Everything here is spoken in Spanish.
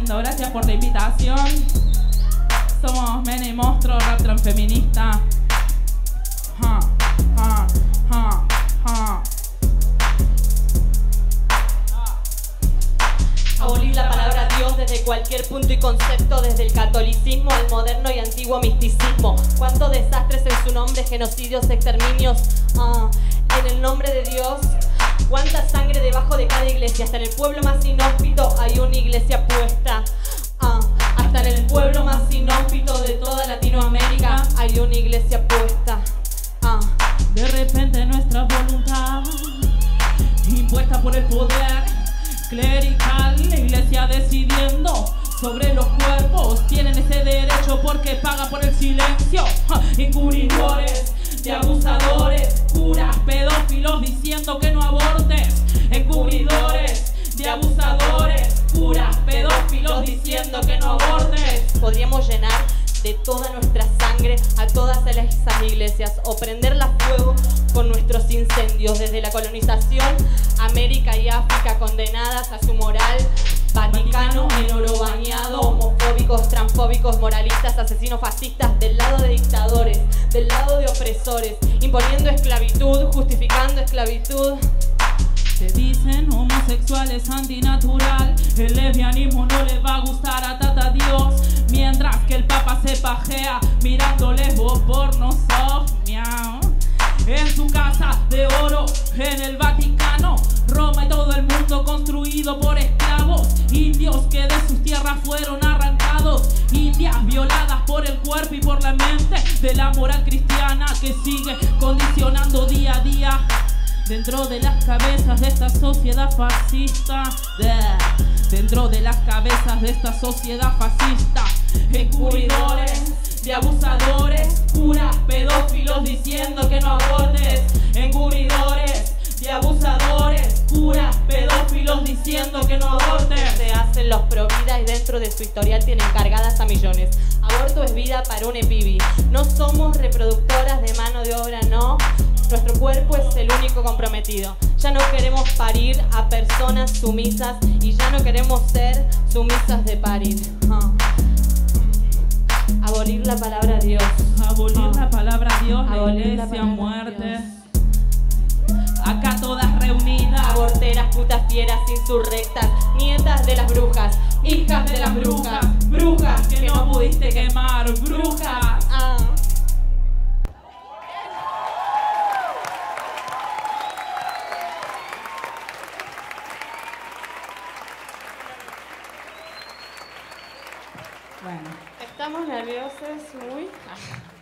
lindo, gracias por la invitación. Somos Mene y Monstruo, rap transfeminista. Abolir la palabra Dios desde cualquier punto y concepto, desde el catolicismo al moderno y antiguo misticismo. Cuántos desastres en su nombre, genocidios, exterminios, en el nombre de Dios. Cuánta sangre debajo de cada iglesia, hasta en el pueblo más inhóspito hay una iglesia puesta. Hasta en el pueblo más inhóspito de toda Latinoamérica hay una iglesia puesta. De repente nuestra voluntad, impuesta por el poder clerical, la iglesia decidiendo sobre los cuerpos, tienen ese derecho porque paga por el silencio. Encubridores de abusadores, curas, pedófilos diciendo que no abortes. Encubridores de abusadores, curas, pedófilos diciendo que no abortes. Podríamos llenar de toda nuestra sangre a todas esas iglesias o prenderlas fuego con nuestros incendios. Desde la colonización, América y África condenadas a su moral. Vaticano en oro bañado, homofóbicos, transfóbicos, moralistas, asesinos fascistas, del lado de dictadores, del lado de opresores, imponiendo esclavitud, justificando esclavitud. Se dicen homosexuales antinatural, el lesbianismo no le va a gustar a Tata Dios, mientras que el Papa se pajea mirando lesbo porno soft, miau. En su casa de oro, en el Vaticano, Roma y todo el mundo construido por esclavos, indios que de sus tierras fueron arrancados, indias violadas por el cuerpo y por la mente de la moral cristiana que sigue condicionando día a día dentro de las cabezas de esta sociedad fascista. Dentro de las cabezas de esta sociedad fascista. Encubridores de abusadores, curas, pedófilos diciendo que no abortes. Encubridores de abusadores, curas, pedófilos diciendo que no abortes. Se hacen los pro vida y dentro de su historial tienen cargadas a millones. Aborto es vida para un epibi. No somos reproductoras de mano de obra, no. Nuestro cuerpo es el único comprometido. Ya no queremos parir a personas sumisas y ya no queremos ser sumisas de parir. Abolir la palabra Dios. Abolir la palabra Dios, la Abolir la iglesia, palabra muerte. Dios. Acá todas reunidas. Aborteras, putas, fieras, insurrectas, nietas de las brujas, hijas de las brujas, brujas que no pudiste quemar, brujas. Bueno, estamos nerviosos, muy...